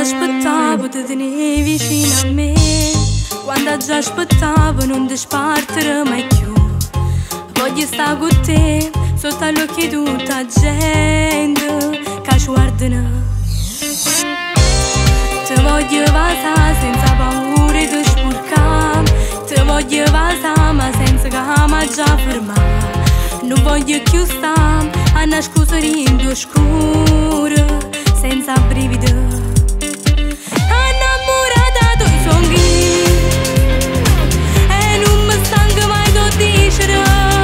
aspettavo di tenere vicino a me, quando già aspettavo non ti spartere mai più. Voglio stare con te sotto agli occhi di tutta gente che ci guardano. Ti voglio vasare senza paura di sporcare, ti voglio vasare ma senza che mi già fermare. Non voglio più stare a nascondere in tuo scuro senza brividi. Innamorata dei songhi e non mi stanco mai di dicere.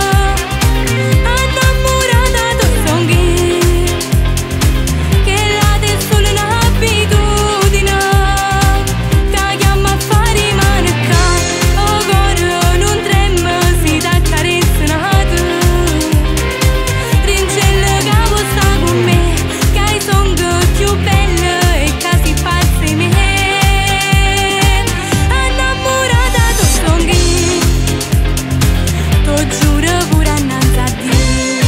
Innamorata dei songhi che la è solo un'abitudine che chiama a fare mancare. Oh cuore non trema si ti accarezzano. Rincello che vuoi stare con me, che i song più belli e che si passa in me. Innamorata dei songhi, t'ho giuro pure annanzi a Dio.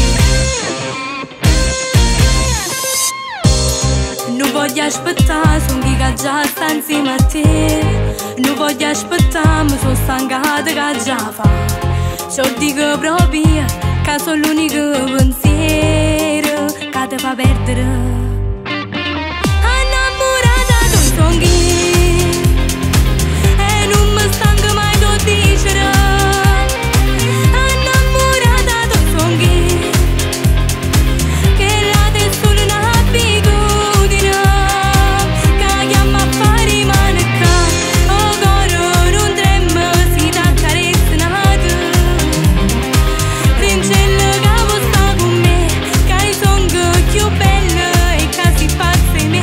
Non voglio aspettare songhi che già sta insieme a te, non voglio aspettare, mi sono stancata che già fa. Ciò dico proprio che sono l'unico pensiero che ti fa perdere. Innamorata dei songhi e non mi stanco mai di dicere. Innamorata dei songhi che la è solo un'abitudine che chiama a fare mancare. Oh cuore non trema si ti accarezzano. Rincello che vuoi stare con me, che i song più belli e che si passa in me.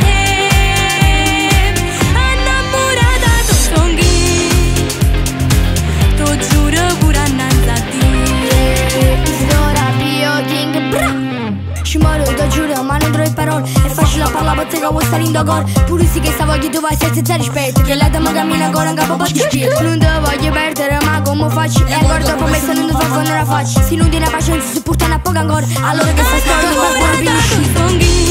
Innamorata dei songhi, t'ho giuro pure annanzi a Dio. ISIDORA PIO KING, bra! Ci muoio, t'ho giuro, ma non trovo parole. È facile a parlare, perché vuoi stare in cor. Pure sì che sta voglio tu vai senza rispetto, che la dama cammina ancora in capo ti spirito. Non te voglio perdere, ma come faccio? E ancora dopo me se non ti fa con la faccia. Se non tieni pazienza, si portano a poco ancora. Allora che fai storia, ma buona per uscita.